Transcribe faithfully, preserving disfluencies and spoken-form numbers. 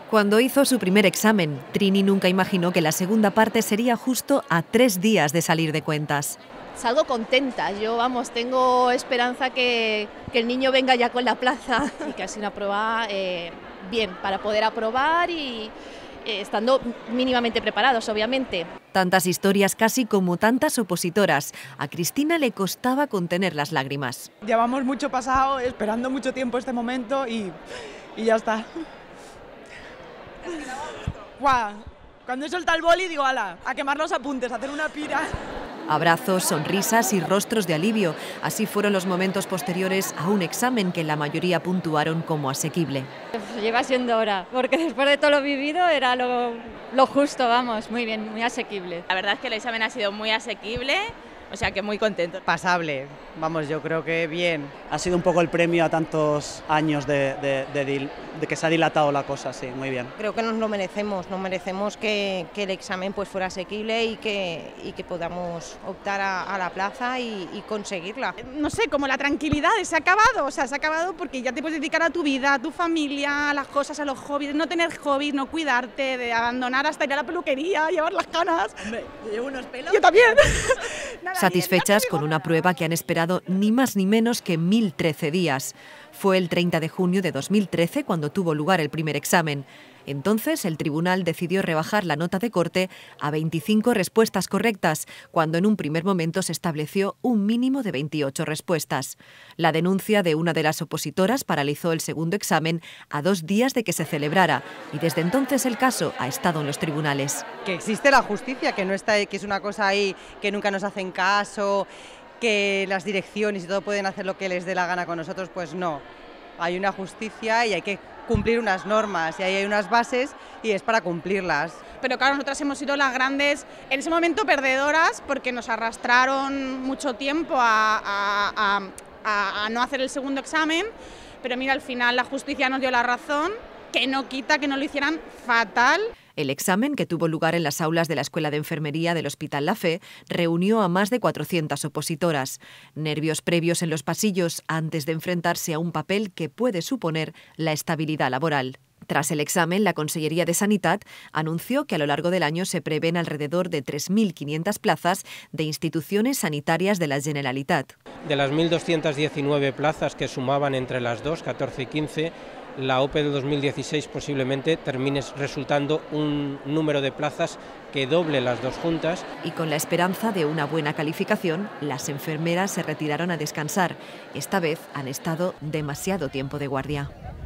Cuando hizo su primer examen, Trini nunca imaginó que la segunda parte sería justo a tres días de salir de cuentas. Salgo contenta, yo vamos, tengo esperanza que, que el niño venga ya con la plaza y que ha sido una prueba eh, bien, para poder aprobar y eh, estando mínimamente preparados, obviamente. Tantas historias casi como tantas opositoras. A Cristina le costaba contener las lágrimas. Llevamos mucho pasado, esperando mucho tiempo este momento y, y ya está. Guau, cuando he soltado el boli digo, ala, a quemar los apuntes, a hacer una pira. Abrazos, sonrisas y rostros de alivio. Así fueron los momentos posteriores a un examen que la mayoría puntuaron como asequible. Lleva siendo hora, porque después de todo lo vivido era lo, lo justo, vamos, muy bien, muy asequible. La verdad es que el examen ha sido muy asequible, o sea que muy contento. Pasable, vamos, yo creo que bien. Ha sido un poco el premio a tantos años de, de, de, de que se ha dilatado la cosa, sí, muy bien. Creo que nos lo merecemos, nos merecemos que, que el examen pues fuera asequible y que, y que podamos optar a, a la plaza y, y conseguirla. No sé, como la tranquilidad, se ha acabado, o sea, se ha acabado porque ya te puedes dedicar a tu vida, a tu familia, a las cosas, a los hobbies, no tener hobbies, no cuidarte, de abandonar hasta ir a la peluquería, llevar las canas. Hombre, llevo unos pelos. Yo también. Satisfechas con una prueba que han esperado ni más ni menos que mil trece días. Fue el treinta de junio de dos mil trece cuando tuvo lugar el primer examen. Entonces, el tribunal decidió rebajar la nota de corte a veinticinco respuestas correctas, cuando en un primer momento se estableció un mínimo de veintiocho respuestas. La denuncia de una de las opositoras paralizó el segundo examen a dos días de que se celebrara, y desde entonces el caso ha estado en los tribunales. Que existe la justicia, que no está, que es una cosa ahí que nunca nos hacen caso, que las direcciones y todo pueden hacer lo que les dé la gana con nosotros, pues no. Hay una justicia y hay que cumplir unas normas y ahí hay unas bases y es para cumplirlas. Pero claro, nosotras hemos sido las grandes, en ese momento perdedoras, porque nos arrastraron mucho tiempo a, a, a, a no hacer el segundo examen, pero mira, al final la justicia nos dio la razón, que no quita que no lo hicieran fatal. El examen, que tuvo lugar en las aulas de la Escuela de Enfermería del Hospital La Fe, reunió a más de cuatrocientas opositoras. Nervios previos en los pasillos antes de enfrentarse a un papel que puede suponer la estabilidad laboral. Tras el examen, la Consellería de Sanitat anunció que a lo largo del año se prevén alrededor de tres mil quinientas plazas de instituciones sanitarias de la Generalitat. De las mil doscientas diecinueve plazas que sumaban entre las dos, catorce y quince, la O P E de dos mil dieciséis posiblemente termine resultando un número de plazas que doble las dos juntas. Y con la esperanza de una buena calificación, las enfermeras se retiraron a descansar. Esta vez han estado demasiado tiempo de guardia.